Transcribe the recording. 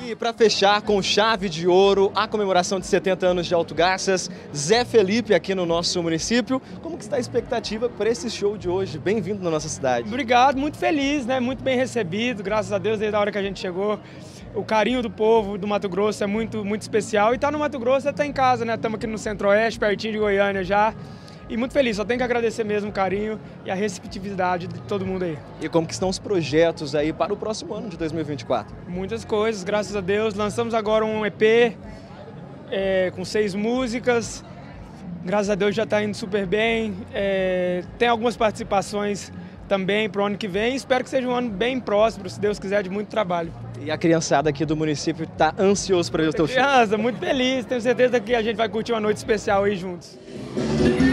E para fechar com chave de ouro, a comemoração de 70 anos de Alto Garças, Zé Felipe aqui no nosso município. Como que está a expectativa para esse show de hoje? Bem-vindo na nossa cidade. Obrigado, muito feliz, né? Muito bem recebido, graças a Deus, desde a hora que a gente chegou. O carinho do povo do Mato Grosso é muito especial. E tá no Mato Grosso, tá em casa, né? Estamos aqui no Centro-Oeste, pertinho de Goiânia já. E muito feliz, só tenho que agradecer mesmo o carinho e a receptividade de todo mundo aí. E como que estão os projetos aí para o próximo ano de 2024? Muitas coisas, graças a Deus. Lançamos agora um EP com 6 músicas. Graças a Deus já está indo super bem. Tem algumas participações também para o ano que vem. Espero que seja um ano bem próspero, se Deus quiser, de muito trabalho. E a criançada aqui do município está ansioso para ver o teu show? Criança, muito feliz. Tenho certeza que a gente vai curtir uma noite especial aí juntos.